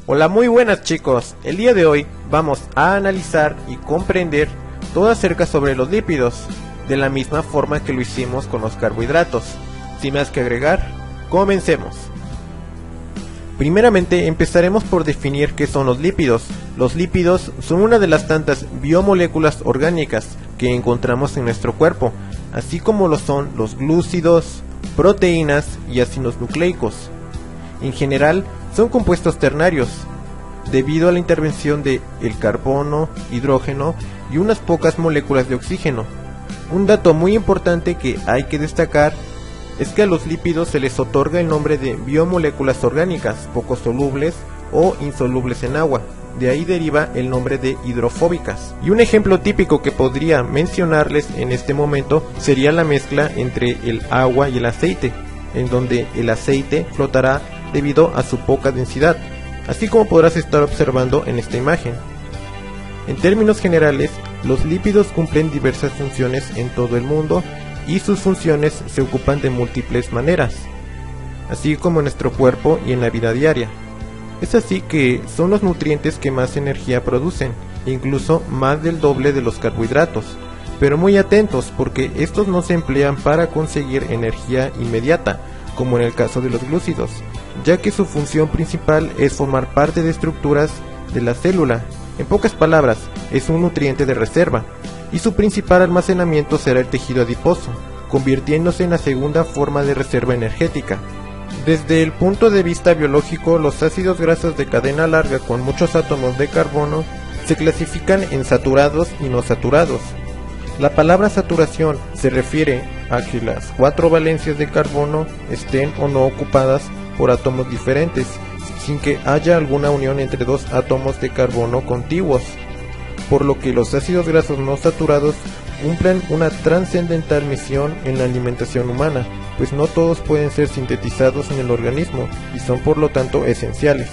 Hola, muy buenas chicos. El día de hoy vamos a analizar y comprender todo acerca sobre los lípidos, de la misma forma que lo hicimos con los carbohidratos. Sin más que agregar, comencemos. Primeramente empezaremos por definir qué son los lípidos. Los lípidos son una de las tantas biomoléculas orgánicas que encontramos en nuestro cuerpo, así como lo son los glúcidos, proteínas y ácidos nucleicos. En general, son compuestos ternarios, debido a la intervención de el carbono, hidrógeno y unas pocas moléculas de oxígeno. Un dato muy importante que hay que destacar es que a los lípidos se les otorga el nombre de biomoléculas orgánicas poco solubles o insolubles en agua. De ahí deriva el nombre de hidrofóbicas. Y un ejemplo típico que podría mencionarles en este momento sería la mezcla entre el agua y el aceite, en donde el aceite flotará debido a su poca densidad, así como podrás estar observando en esta imagen. En términos generales, los lípidos cumplen diversas funciones en todo el mundo y sus funciones se ocupan de múltiples maneras, así como en nuestro cuerpo y en la vida diaria. Es así que son los nutrientes que más energía producen, incluso más del doble de los carbohidratos. Pero muy atentos, porque estos no se emplean para conseguir energía inmediata, como en el caso de los glúcidos, ya que su función principal es formar parte de estructuras de la célula. En pocas palabras, es un nutriente de reserva, y su principal almacenamiento será el tejido adiposo, convirtiéndose en la segunda forma de reserva energética. Desde el punto de vista biológico, los ácidos grasos de cadena larga con muchos átomos de carbono se clasifican en saturados y no saturados. La palabra saturación se refiere a que las 4 valencias de carbono estén o no ocupadas por átomos diferentes, sin que haya alguna unión entre dos átomos de carbono contiguos, por lo que los ácidos grasos no saturados cumplen una trascendental misión en la alimentación humana, pues no todos pueden ser sintetizados en el organismo y son por lo tanto esenciales.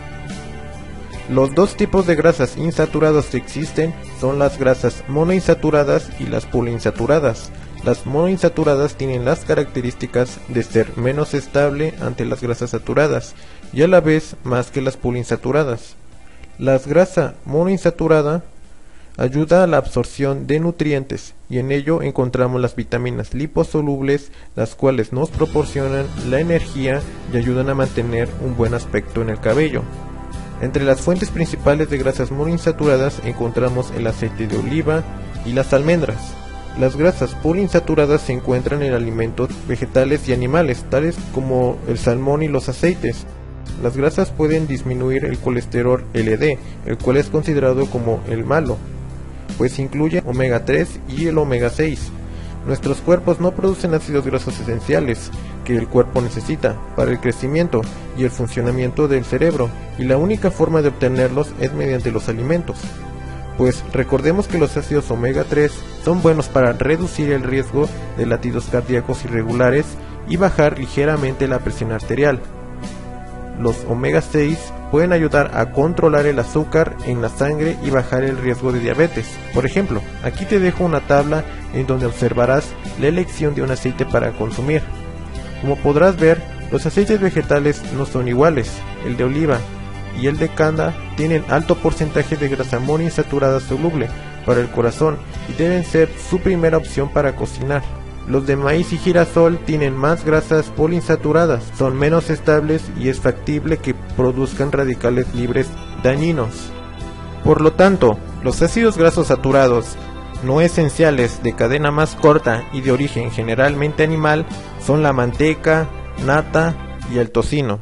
Los dos tipos de grasas insaturadas que existen son las grasas monoinsaturadas y las poliinsaturadas. Las monoinsaturadas tienen las características de ser menos estable ante las grasas saturadas y a la vez más que las poliinsaturadas. La grasa monoinsaturada ayuda a la absorción de nutrientes y en ello encontramos las vitaminas liposolubles, las cuales nos proporcionan la energía y ayudan a mantener un buen aspecto en el cabello. Entre las fuentes principales de grasas monoinsaturadas encontramos el aceite de oliva y las almendras. Las grasas poliinsaturadas se encuentran en alimentos vegetales y animales, tales como el salmón y los aceites. Las grasas pueden disminuir el colesterol LD, el cual es considerado como el malo, pues incluye omega 3 y el omega 6. Nuestros cuerpos no producen ácidos grasos esenciales que el cuerpo necesita para el crecimiento y el funcionamiento del cerebro, y la única forma de obtenerlos es mediante los alimentos. Pues recordemos que los ácidos omega 3 son buenos para reducir el riesgo de latidos cardíacos irregulares y bajar ligeramente la presión arterial. Los omega 6 pueden ayudar a controlar el azúcar en la sangre y bajar el riesgo de diabetes. Por ejemplo, aquí te dejo una tabla en donde observarás la elección de un aceite para consumir. Como podrás ver, los aceites vegetales no son iguales. El de oliva y el de canda tienen alto porcentaje de grasa monoinsaturada soluble para el corazón y deben ser su primera opción para cocinar. Los de maíz y girasol tienen más grasas poliinsaturadas, son menos estables y es factible que produzcan radicales libres dañinos. Por lo tanto, los ácidos grasos saturados no esenciales de cadena más corta y de origen generalmente animal son la manteca, nata y el tocino.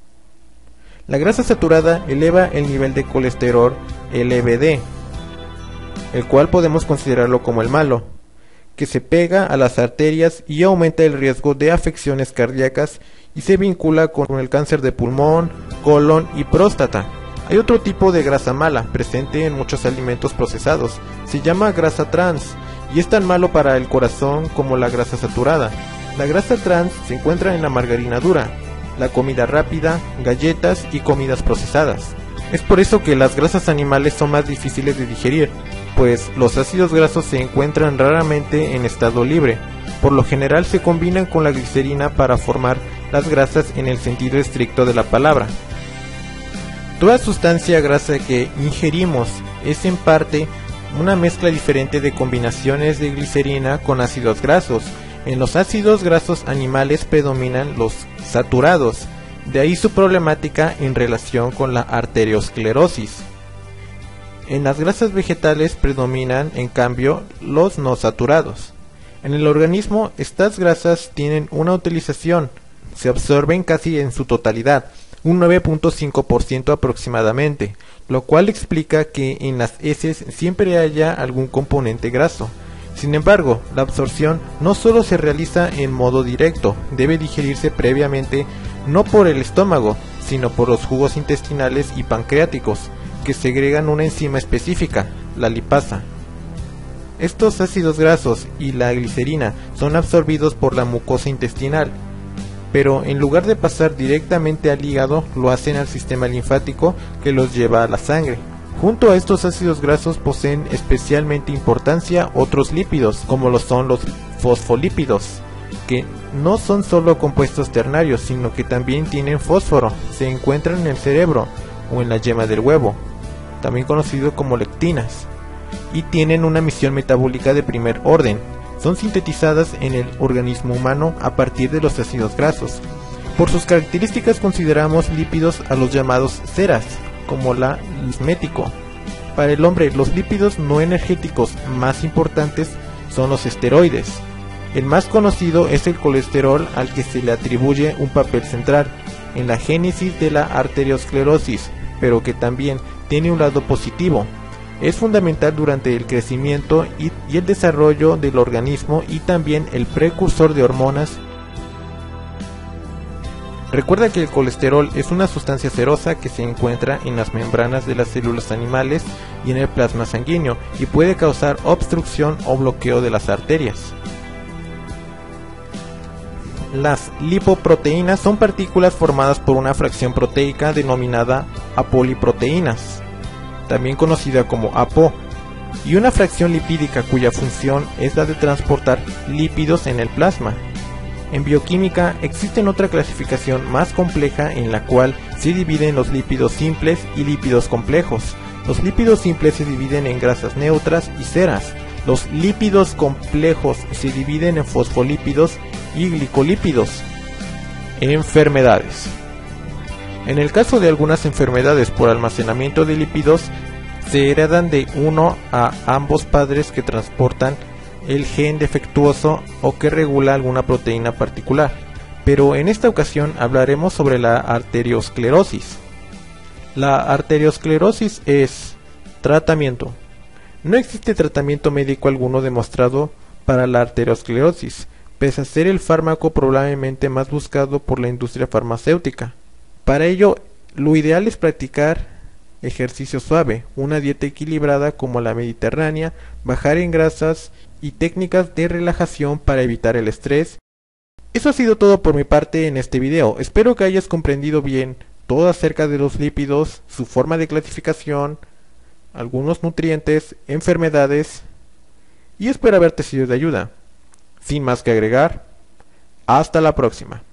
La grasa saturada eleva el nivel de colesterol LVD, el cual podemos considerarlo como el malo, que se pega a las arterias y aumenta el riesgo de afecciones cardíacas y se vincula con el cáncer de pulmón, colon y próstata. Hay otro tipo de grasa mala presente en muchos alimentos procesados, se llama grasa trans y es tan malo para el corazón como la grasa saturada. La grasa trans se encuentra en la margarina dura, la comida rápida, galletas y comidas procesadas. Es por eso que las grasas animales son más difíciles de digerir, pues los ácidos grasos se encuentran raramente en estado libre. Por lo general se combinan con la glicerina para formar las grasas en el sentido estricto de la palabra. Toda sustancia grasa que ingerimos es en parte una mezcla diferente de combinaciones de glicerina con ácidos grasos. En los ácidos grasos animales predominan los saturados, de ahí su problemática en relación con la arteriosclerosis. En las grasas vegetales predominan, en cambio, los no saturados. En el organismo, estas grasas tienen una utilización, se absorben casi en su totalidad, un 9.5% aproximadamente, lo cual explica que en las heces siempre haya algún componente graso. Sin embargo, la absorción no solo se realiza en modo directo, debe digerirse previamente no por el estómago, sino por los jugos intestinales y pancreáticos, que segregan una enzima específica, la lipasa. Estos ácidos grasos y la glicerina son absorbidos por la mucosa intestinal, pero en lugar de pasar directamente al hígado, lo hacen al sistema linfático que los lleva a la sangre. Junto a estos ácidos grasos poseen especialmente importancia otros lípidos, como lo son los fosfolípidos, que no son solo compuestos ternarios, sino que también tienen fósforo. Se encuentran en el cerebro o en la yema del huevo, también conocido como lectinas, y tienen una misión metabólica de primer orden. Son sintetizadas en el organismo humano a partir de los ácidos grasos. Por sus características consideramos lípidos a los llamados ceras, como la lismético. Para el hombre, los lípidos no energéticos más importantes son los esteroides. El más conocido es el colesterol, al que se le atribuye un papel central en la génesis de la arteriosclerosis, pero que también tiene un lado positivo. Es fundamental durante el crecimiento y el desarrollo del organismo, y también el precursor de hormonas. Recuerda que el colesterol es una sustancia cerosa que se encuentra en las membranas de las células animales y en el plasma sanguíneo, y puede causar obstrucción o bloqueo de las arterias. Las lipoproteínas son partículas formadas por una fracción proteica denominada apoliproteínas, también conocida como APO, y una fracción lipídica cuya función es la de transportar lípidos en el plasma. En bioquímica existe otra clasificación más compleja en la cual se dividen los lípidos simples y lípidos complejos. Los lípidos simples se dividen en grasas neutras y ceras. Los lípidos complejos se dividen en fosfolípidos y glicolípidos. Enfermedades. En el caso de algunas enfermedades por almacenamiento de lípidos, se heredan de uno a ambos padres que transportan el gen defectuoso o que regula alguna proteína particular. Pero en esta ocasión hablaremos sobre la arteriosclerosis. La arteriosclerosis es tratamiento. No existe tratamiento médico alguno demostrado para la arteriosclerosis, pese a ser el fármaco probablemente más buscado por la industria farmacéutica. Para ello, lo ideal es practicar ejercicio suave, una dieta equilibrada como la mediterránea, bajar en grasas y técnicas de relajación para evitar el estrés. Eso ha sido todo por mi parte en este video. Espero que hayas comprendido bien todo acerca de los lípidos, su forma de clasificación, algunos nutrientes, enfermedades, y espero haberte sido de ayuda. Sin más que agregar, hasta la próxima.